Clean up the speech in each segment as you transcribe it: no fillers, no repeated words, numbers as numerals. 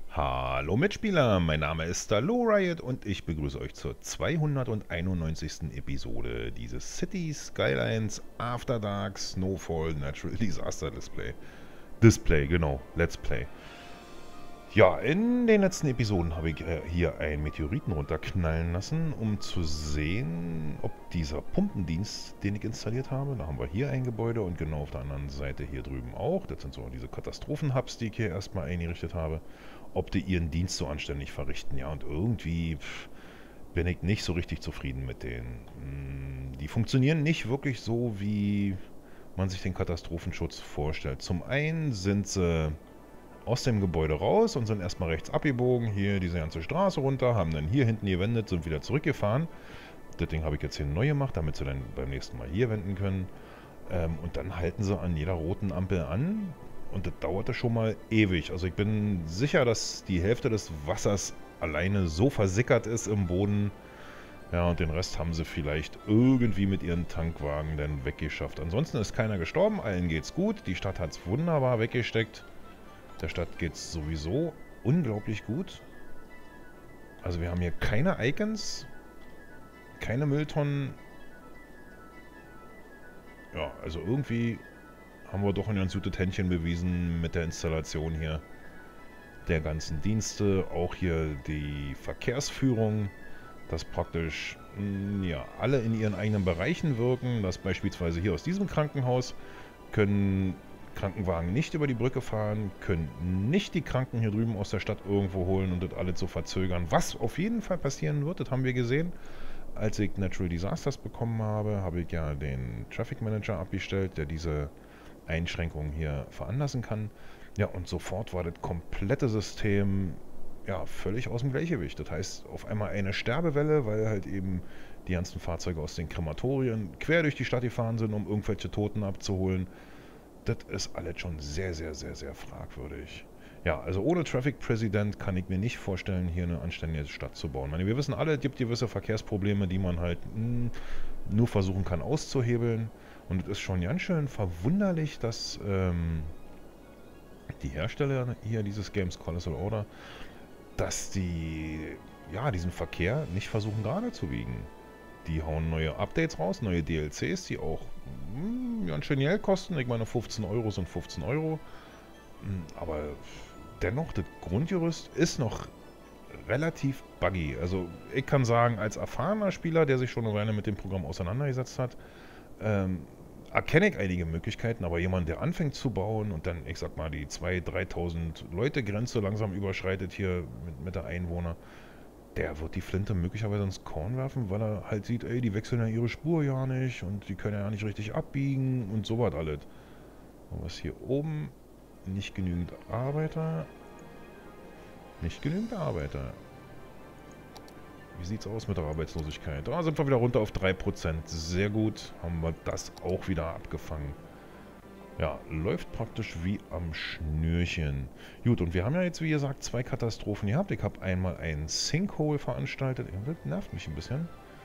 Hallo Mitspieler, mein Name ist Low Riot und ich begrüße euch zur 291. Episode dieses City Skylines After Dark Snowfall Natural Disaster Display, genau, Let's Play. Ja, in den letzten Episoden habe ich hier einen Meteoriten runterknallen lassen, um zu sehen, ob dieser Pumpendienst, den ich installiert habe, da haben wir hier ein Gebäude und genau auf der anderen Seite hier drüben auch, das sind so diese Katastrophenhubs, die ich hier erstmal eingerichtet habe, ob die ihren Dienst so anständig verrichten. Ja, und irgendwie bin ich nicht so richtig zufrieden mit denen. Die funktionieren nicht wirklich so, wie man sich den Katastrophenschutz vorstellt. Zum einen sind sie aus dem Gebäude raus und sind erstmal rechts abgebogen, hier diese ganze Straße runter, haben dann hier hinten gewendet, sind wieder zurückgefahren. Das Ding habe ich jetzt hier neu gemacht, damit sie dann beim nächsten Mal hier wenden können. Und dann halten sie an jeder roten Ampel an und das dauerte schon mal ewig. Also ich bin sicher, dass die Hälfte des Wassers alleine so versickert ist im Boden. Ja, und den Rest haben sie vielleicht irgendwie mit ihren Tankwagen dann weggeschafft. Ansonsten ist keiner gestorben, allen geht's gut. Die Stadt hat es wunderbar weggesteckt. Der Stadt geht es sowieso unglaublich gut. Also wir haben hier keine Icons, keine Mülltonnen. Ja, also irgendwie haben wir doch ein ganz gutes Händchen bewiesen mit der Installation hier der ganzen Dienste. Auch hier die Verkehrsführung, dass praktisch ja, alle in ihren eigenen Bereichen wirken. Dass beispielsweise hier aus diesem Krankenhaus können Krankenwagen nicht über die Brücke fahren, können nicht die Kranken hier drüben aus der Stadt irgendwo holen und das alles so verzögern. Was auf jeden Fall passieren wird, das haben wir gesehen. Als ich Natural Disasters bekommen habe, habe ich ja den Traffic Manager abgestellt, der diese Einschränkungen hier veranlassen kann. Ja, und sofort war das komplette System ja, völlig aus dem Gleichgewicht. Das heißt, auf einmal eine Sterbewelle, weil halt eben die ganzen Fahrzeuge aus den Krematorien quer durch die Stadt gefahren sind, um irgendwelche Toten abzuholen. Das ist alles schon sehr, sehr, sehr, sehr fragwürdig. Ja, also ohne Traffic President kann ich mir nicht vorstellen, hier eine anständige Stadt zu bauen. Ich meine, wir wissen alle, es gibt gewisse Verkehrsprobleme, die man halt nur versuchen kann auszuhebeln. Und es ist schon ganz schön verwunderlich, dass die Hersteller hier dieses Games Colossal Order, dass die ja, diesen Verkehr nicht versuchen gerade zu biegen. Die hauen neue Updates raus, neue DLCs, die auch ganz schön Geld kosten. Ich meine, 15 Euro sind 15 Euro. Aber dennoch, das Grundgerüst ist noch relativ buggy. Also ich kann sagen, als erfahrener Spieler, der sich schon eine Weile mit dem Programm auseinandergesetzt hat, ähm, erkenne ich einige Möglichkeiten, aber jemand, der anfängt zu bauen und dann, ich sag mal, die 2.000, 3.000 Leute Grenze langsam überschreitet hier mit der Einwohner, der wird die Flinte möglicherweise ins Korn werfen, weil er halt sieht, ey, die wechseln ja ihre Spur ja nicht und die können ja nicht richtig abbiegen und sowas alles. Und was hier oben? Nicht genügend Arbeiter. Nicht genügend Arbeiter. Wie sieht's aus mit der Arbeitslosigkeit? Da sind wir wieder runter auf 3%. Sehr gut. Haben wir das auch wieder abgefangen. Ja, läuft praktisch wie am Schnürchen. Gut, und wir haben ja jetzt, wie gesagt, zwei Katastrophen gehabt. Ich habe einmal ein Sinkhole veranstaltet. Das nervt mich ein bisschen.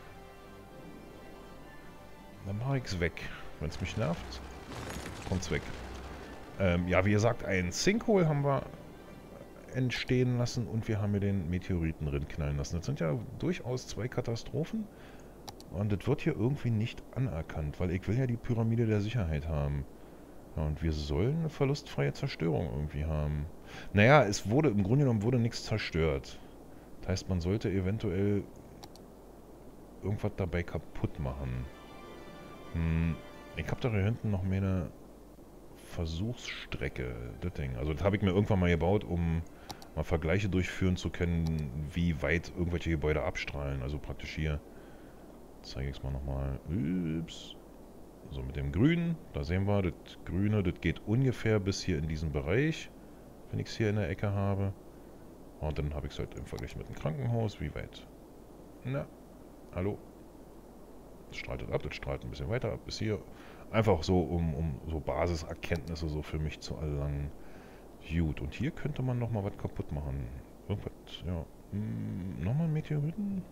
Dann mache ich es weg. Wenn es mich nervt, kommt es weg. Ja, wie gesagt, ein Sinkhole haben wir entstehen lassen und wir haben hier den Meteoriten drin knallen lassen. Das sind ja durchaus zwei Katastrophen. Und das wird hier irgendwie nicht anerkannt, weil ich will ja die Pyramide der Sicherheit haben. Ja, und wir sollen eine verlustfreie Zerstörung irgendwie haben. Naja, es wurde, im Grunde genommen wurde nichts zerstört. Das heißt, man sollte eventuell irgendwas dabei kaputt machen. Ich habe da hier hinten noch mehr eine Versuchsstrecke, das Ding. Also das habe ich mir irgendwann mal gebaut, um mal Vergleiche durchführen zu können, wie weit irgendwelche Gebäude abstrahlen. Also praktisch hier. Zeige ich es mal nochmal. Ups. So mit dem Grünen, da sehen wir, das Grüne, das geht ungefähr bis hier in diesen Bereich, wenn ich es hier in der Ecke habe. Und dann habe ich es halt im Vergleich mit dem Krankenhaus, wie weit? Na, hallo? Das strahlt ab, das strahlt ein bisschen weiter ab bis hier. Einfach so, um so Basiserkenntnisse so für mich zu erlangen. Gut, und hier könnte man nochmal was kaputt machen. Irgendwas, ja. Nochmal ein Meteoriten?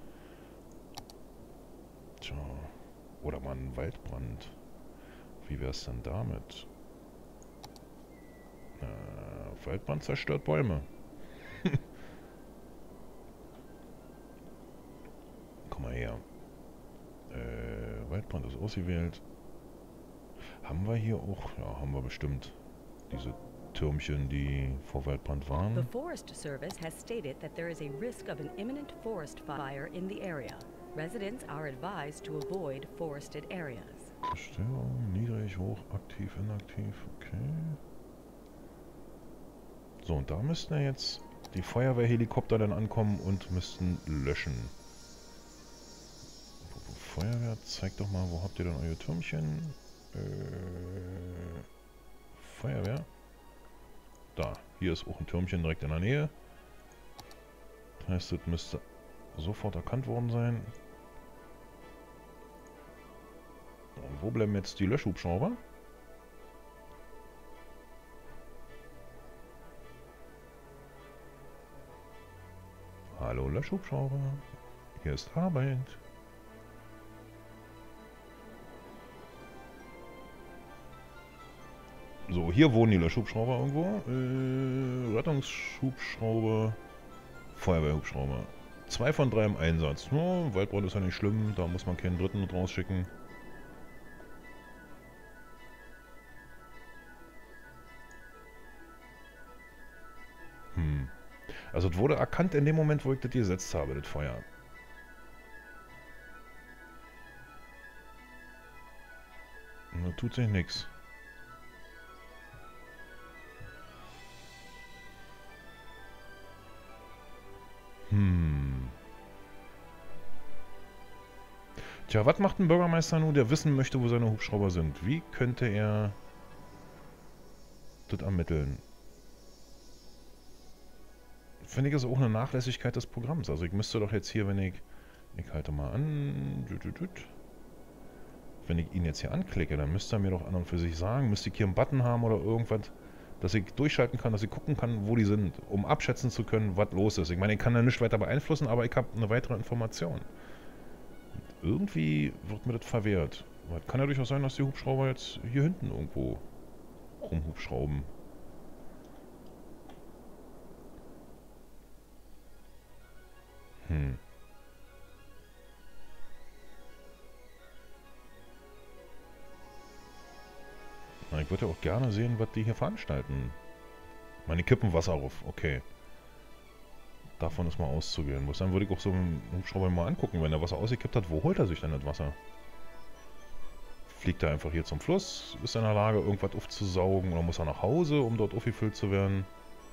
Tja. Oder mal ein Waldbrand. Wie wäre es denn damit? Waldbrand zerstört Bäume. Waldbrand ist ausgewählt. Haben wir hier auch? Ja, haben wir bestimmt. Diese Türmchen, die vor Waldbrand waren. The Forest Service has stated that there is a risk of an imminent forest fire in the area. Residents are advised to avoid forested areas. Störung, niedrig, hoch, aktiv, inaktiv, okay. So, und da müssten ja jetzt die Feuerwehrhelikopter dann ankommen und müssten löschen. Feuerwehr, zeigt doch mal, wo habt ihr denn euer Türmchen? Feuerwehr. Da, hier ist auch ein Türmchen direkt in der Nähe. Das heißt, das müsste sofort erkannt worden sein. Und wo bleiben jetzt die Löschhubschrauber? Hallo Löschhubschrauber. Hier ist Arbeit. So, hier wohnen die Löschhubschrauber irgendwo. Rettungshubschrauber, Feuerwehrhubschrauber. 2 von 3 im Einsatz. No, Waldbrand ist ja nicht schlimm, da muss man keinen dritten mit rausschicken. Also es wurde erkannt in dem Moment, wo ich das gesetzt habe, das Feuer. Und da tut sich nichts. Tja, was macht ein Bürgermeister nun, der wissen möchte, wo seine Hubschrauber sind? Wie könnte er das ermitteln? Finde ich, ist auch eine Nachlässigkeit des Programms. Also ich müsste doch jetzt hier, wenn ich halte mal an, wenn ich ihn jetzt hier anklicke, dann müsste er mir doch an und für sich sagen, müsste ich hier einen Button haben oder irgendwas, dass ich durchschalten kann, dass ich gucken kann, wo die sind, um abschätzen zu können, was los ist. Ich meine, ich kann da nicht weiter beeinflussen, aber ich habe eine weitere Information. Und irgendwie wird mir das verwehrt. Aber es kann ja durchaus sein, dass die Hubschrauber jetzt hier hinten irgendwo rumhubschrauben. Na, ich würde ja auch gerne sehen, was die hier veranstalten. Meine kippen Wasser auf, okay. Davon ist mal auszugehen. Dann würde ich auch so einen Hubschrauber mal angucken, wenn er Wasser ausgekippt hat, wo holt er sich denn das Wasser? Fliegt er einfach hier zum Fluss, ist er in der Lage, irgendwas aufzusaugen, oder muss er nach Hause, um dort aufgefüllt zu werden?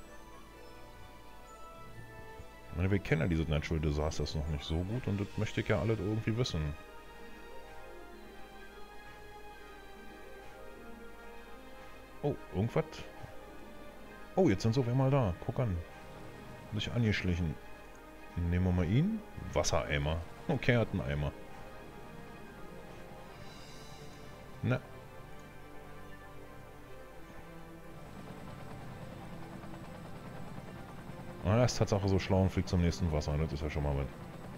Ich meine, wir kennen ja diese Natural Disasters noch nicht so gut und das möchte ich ja alle irgendwie wissen. Oh, irgendwas? Oh, jetzt sind sie auf einmal da. Guck an. Sich angeschlichen. Nehmen wir mal ihn. Wassereimer. Okay, er hat einen Eimer. Na. Ah, er ist Tatsache so schlau und fliegt zum nächsten Wasser. Das ist ja schon mal was.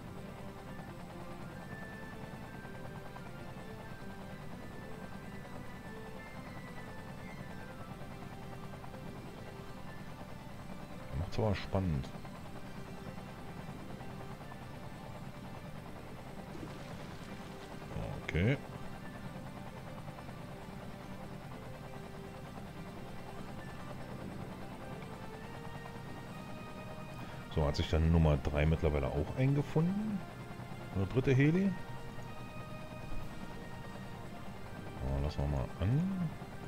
Macht's aber spannend. Okay. So, hat sich dann Nummer 3 mittlerweile auch eingefunden? Oder dritte Heli? Oh, lassen wir mal an.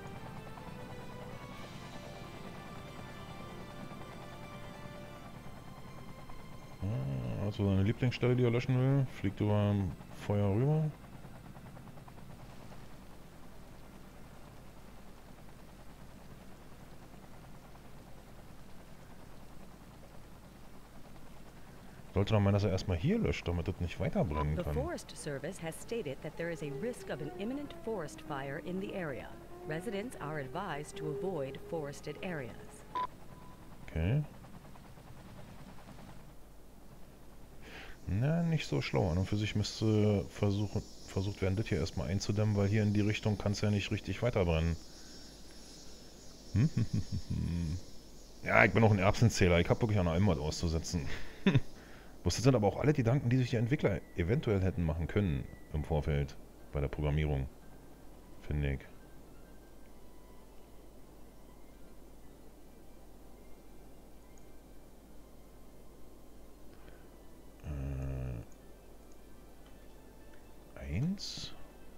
Also seine Lieblingsstelle, die er löschen will, fliegt über Feuer rüber. Sollte doch meinen, dass er erstmal hier löscht, damit das nicht weiterbrennen The kann. Forest Service has stated that there is a risk of an imminent forest fire in the area. Residents are advised to avoid forested areas. Okay. Na, nicht so schlau. An und für sich müsste versucht werden, das hier erstmal einzudämmen, weil hier in die Richtung kann es ja nicht richtig weiterbrennen. Ja, ich bin noch ein Erbsenzähler. Ich habe wirklich an allem was auszusetzen. Das sind aber auch alle die Gedanken, die sich die Entwickler eventuell hätten machen können im Vorfeld. bei der Programmierung, finde ich. Eins.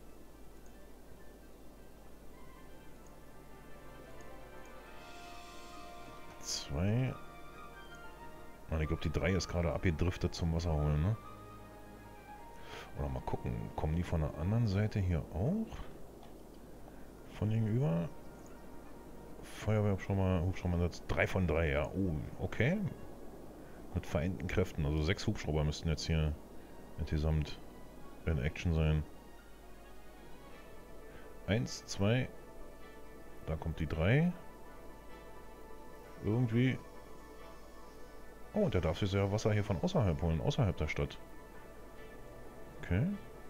Zwei. Ich glaube, die 3 ist gerade abgedriftet zum Wasser holen, ne? Oder mal gucken, kommen die von der anderen Seite hier auch? Von gegenüber? Hubschrauber 3 von 3, ja. Oh, okay. Mit vereinten Kräften. Also 6 Hubschrauber müssten jetzt hier insgesamt in Action sein. 1, 2. Da kommt die 3. Irgendwie. Oh, der darf sich ja Wasser hier von außerhalb holen, außerhalb der Stadt. Okay.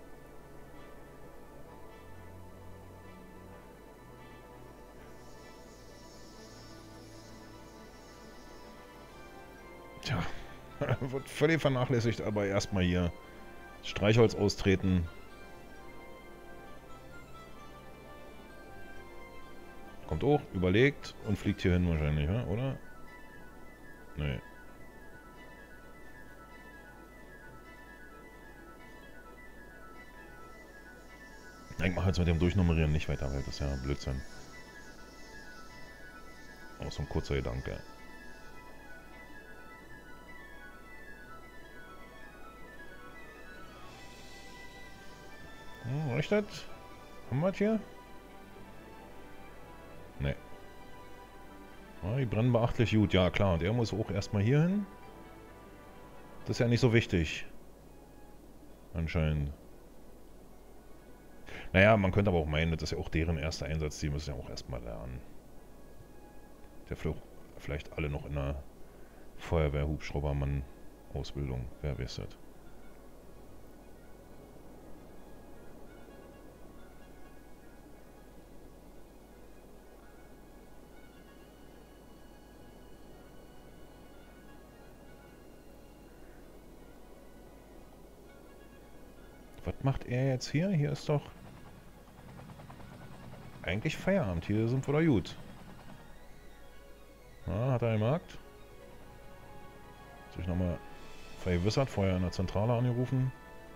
Tja, wird völlig vernachlässigt, aber erstmal hier Streichholz austreten. Kommt hoch, überlegt und fliegt hier hin wahrscheinlich, oder? Nee. Ich mache jetzt mit dem Durchnummerieren nicht weiter, weil das ist ja Blödsinn. Auch so ein kurzer Gedanke. Reicht das? Haben wir das hier? Nee. Die brennen beachtlich gut. Ja klar, der muss auch erstmal hier hin. Das ist ja nicht so wichtig. Anscheinend. Naja, man könnte aber auch meinen, das ist ja auch deren erster Einsatz. Die müssen ja auch erstmal lernen. Der vielleicht alle noch in der Feuerwehr-Hubschraubermann-Ausbildung. Wer weiß das? Was macht er jetzt hier? Hier ist doch eigentlich Feierabend. Hier sind wir da gut. Na, hat er gemerkt? Sich nochmal vergewissert, vorher in der Zentrale angerufen.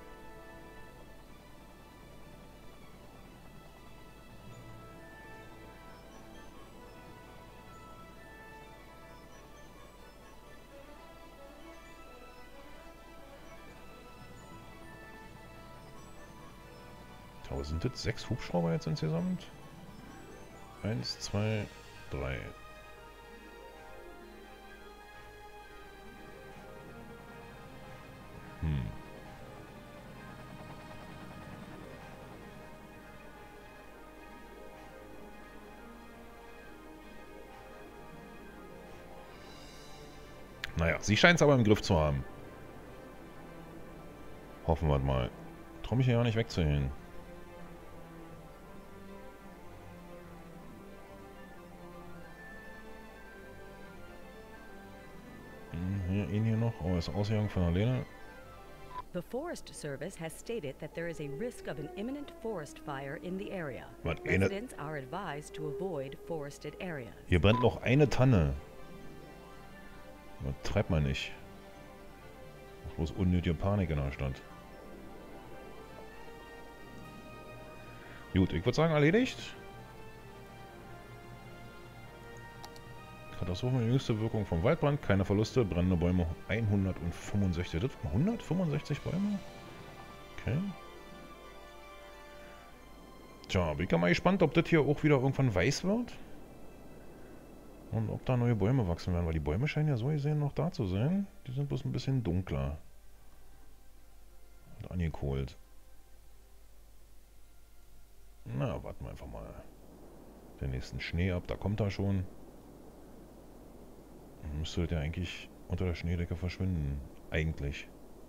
Aber sind das 6 Hubschrauber jetzt insgesamt? 1, 2, 3. Naja, sie scheint es aber im Griff zu haben. Hoffen wir mal. Traue mich hier ja nicht wegzuhängen. Hier noch. Oh, ist ausgegangen von der Lene. The Forest Service has stated that there is a risk of an imminent forest fire in the area. Residents are advised to avoid forested areas. Hier brennt noch eine Tanne. Das treibt man nicht. Das ist bloß unnötige Panik in der Stadt. Gut, ich würde sagen, erledigt. Katastrophe, jüngste Wirkung vom Waldbrand, keine Verluste, brennende Bäume 165. Das waren 165 Bäume? Okay. Tja, bin ich ja mal gespannt, ob das hier auch wieder irgendwann weiß wird. Und ob da neue Bäume wachsen werden, weil die Bäume scheinen ja so gesehen noch da zu sein. Die sind bloß ein bisschen dunkler. Und angekohlt. Na, warten wir einfach mal den nächsten Schnee ab, da kommt er schon. Müsste der eigentlich unter der Schneedecke verschwinden. Eigentlich.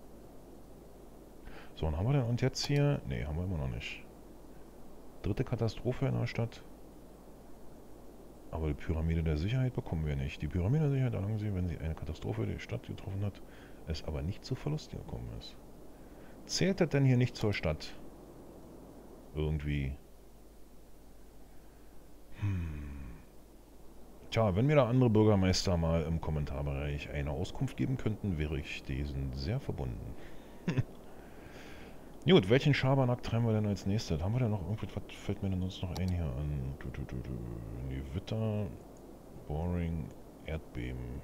So, und haben wir denn und jetzt hier? Ne, haben wir immer noch nicht. Dritte Katastrophe in der Stadt. Aber die Pyramide der Sicherheit bekommen wir nicht. Die Pyramide der Sicherheit erlangen Sie, wenn sie eine Katastrophe die Stadt getroffen hat, es aber nicht zu Verlusten gekommen ist. Zählt das denn hier nicht zur Stadt? irgendwie. Tja, wenn mir da andere Bürgermeister mal im Kommentarbereich eine Auskunft geben könnten, wäre ich diesen sehr verbunden. Gut, welchen Schabernack treiben wir denn als nächstes? Haben wir denn noch irgendwie, was fällt mir denn sonst noch ein hier an? Gewitter, Boring, Erdbeben.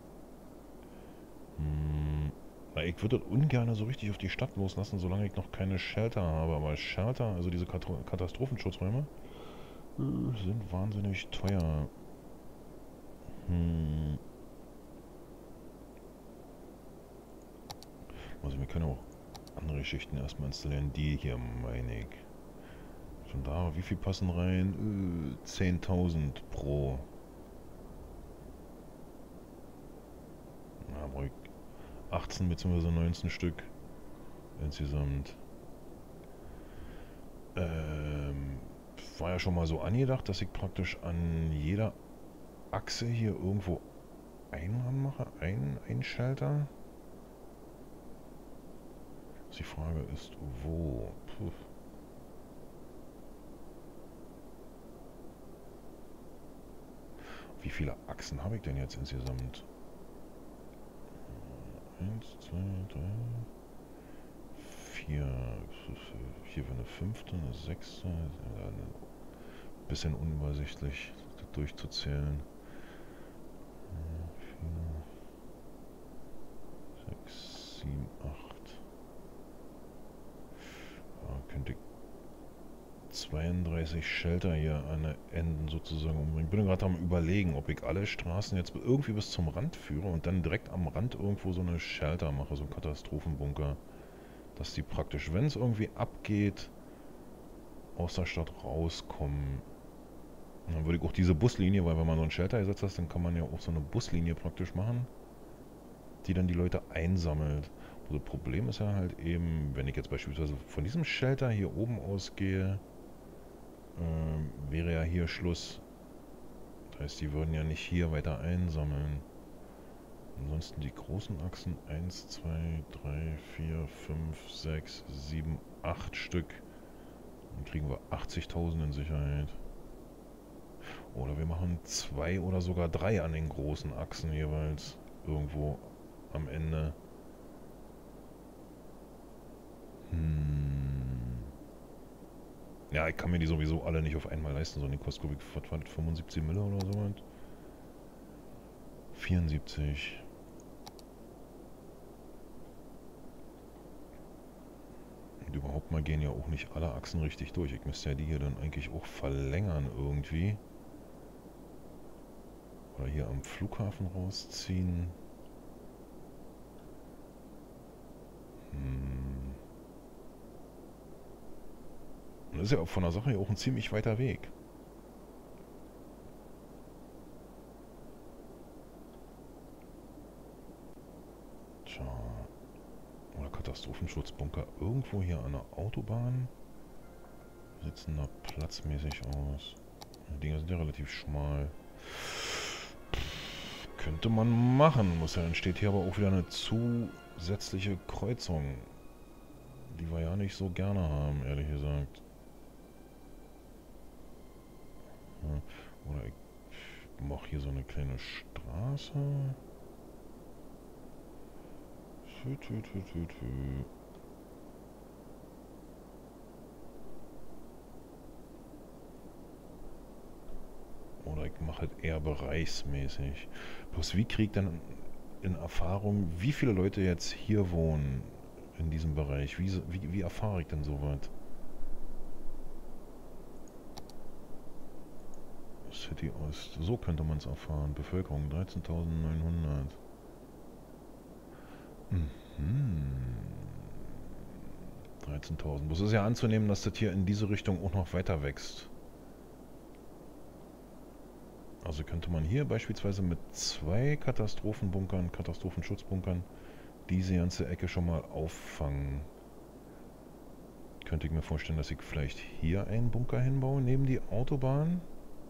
Na, ich würde das ungern so richtig auf die Stadt loslassen, solange ich noch keine Shelter habe. Aber Shelter, also diese Katastrophenschutzräume, sind wahnsinnig teuer. Also wir können auch andere Schichten erstmal installieren. Die hier, meine ich. Schon da, wie viel passen rein? 10.000 pro. Na, brauche ich 18 bzw. 19 Stück insgesamt. War ja schon mal so angedacht, dass ich praktisch an jeder Achse hier irgendwo einen mache, ein Schalter. Die Frage ist, wo? Puh. Wie viele Achsen habe ich denn jetzt insgesamt? 1, 2, 3, 4. Hier wäre eine 5., eine 6. Ein bisschen unübersichtlich, das durchzuzählen. 4, 6, 7, 8. Könnte ich 32 Shelter hier an den Enden sozusagen umbringen. Ich bin gerade am Überlegen, ob ich alle Straßen jetzt irgendwie bis zum Rand führe und dann direkt am Rand irgendwo so eine Shelter mache, so einen Katastrophenbunker. Dass die praktisch, wenn es irgendwie abgeht, aus der Stadt rauskommen. Und dann würde ich auch diese Buslinie, weil wenn man so einen Shelter gesetzt hat, dann kann man ja auch so eine Buslinie praktisch machen, die dann die Leute einsammelt. Das Problem ist ja halt eben, wenn ich jetzt beispielsweise von diesem Shelter hier oben ausgehe, wäre ja hier Schluss. Das heißt, die würden ja nicht hier weiter einsammeln. Ansonsten die großen Achsen 1, 2, 3, 4, 5, 6, 7, 8 Stück. Dann kriegen wir 80.000 in Sicherheit. Oder wir machen 2 oder sogar 3 an den großen Achsen jeweils. Irgendwo am Ende. Ja, ich kann mir die sowieso alle nicht auf einmal leisten, sondern die kosten, glaube ich, 75 Mille oder so. 74. Und überhaupt mal gehen ja auch nicht alle Achsen richtig durch. Ich müsste ja die hier dann eigentlich auch verlängern irgendwie. Oder hier am Flughafen rausziehen. Das ist ja von der Sache auch ein ziemlich weiter Weg. Tja. Oder Katastrophenschutzbunker irgendwo hier an der Autobahn. Wie sieht es denn da platzmäßig aus? Die Dinger sind ja relativ schmal. Könnte man machen. Muss ja, entsteht hier aber auch wieder eine zusätzliche Kreuzung. Die wir ja nicht so gerne haben, ehrlich gesagt. Ja. Oder ich mache hier so eine kleine Straße. Oder ich mache halt eher bereichsmäßig. Bloß wie kriege ich dann in Erfahrung, wie viele Leute jetzt hier wohnen in diesem Bereich? Wie erfahre ich denn sowas? City Ost. So könnte man es erfahren. Bevölkerung 13.900. 13.000. Es ist ja anzunehmen, dass das hier in diese Richtung auch noch weiter wächst. Also könnte man hier beispielsweise mit 2 Katastrophenbunkern, Katastrophenschutzbunkern, diese ganze Ecke schon mal auffangen. Könnte ich mir vorstellen, dass ich vielleicht hier einen Bunker hinbaue, neben die Autobahn.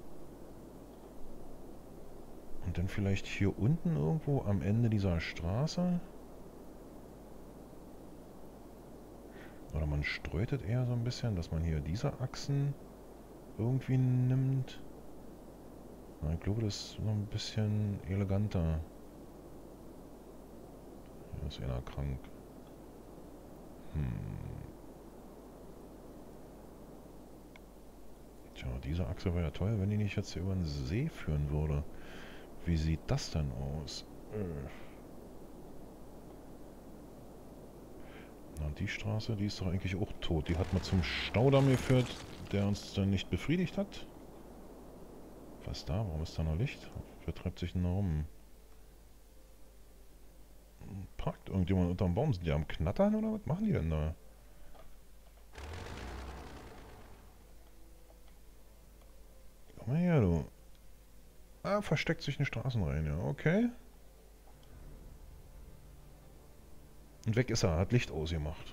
Und dann vielleicht hier unten irgendwo am Ende dieser Straße. Oder man streut es eher so ein bisschen, dass man hier diese Achsen irgendwie nimmt. Na, ich glaube, das ist noch ein bisschen eleganter. Hier ist einer krank. Tja, diese Achse wäre ja toll, wenn die nicht jetzt hier über den See führen würde. Wie sieht das denn aus? Na, die Straße, die ist doch eigentlich auch tot. Die hat man zum Staudamm geführt, der uns dann nicht befriedigt hat. Was ist da? Warum ist da noch Licht? Wer treibt sich denn da rum? Parkt irgendjemand unterm Baum? Sind die am Knattern oder was machen die denn da? Komm mal her, du. Ah, versteckt sich in die Straßen rein, ja, okay. Und weg ist er, hat Licht ausgemacht.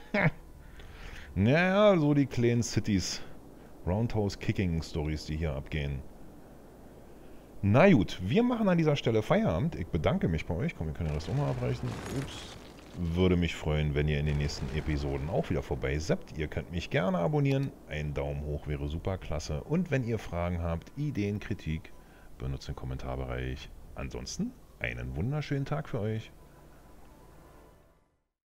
Naja, so die kleinen Cities. Roundhouse Kicking Stories, die hier abgehen. Na gut, wir machen an dieser Stelle Feierabend. Ich bedanke mich bei euch. Komm, wir können das auch mal abreichen. Ups. Würde mich freuen, wenn ihr in den nächsten Episoden auch wieder vorbei seppt. Ihr könnt mich gerne abonnieren. Ein Daumen hoch wäre super klasse. Und wenn ihr Fragen habt, Ideen, Kritik, benutzt den Kommentarbereich. Ansonsten einen wunderschönen Tag für euch.